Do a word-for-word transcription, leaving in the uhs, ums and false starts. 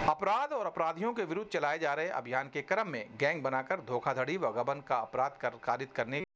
अपराध और अपराधियों के विरुद्ध चलाए जा रहे अभियान के क्रम में गैंग बनाकर धोखाधड़ी व गबन का अपराध कर कारित करने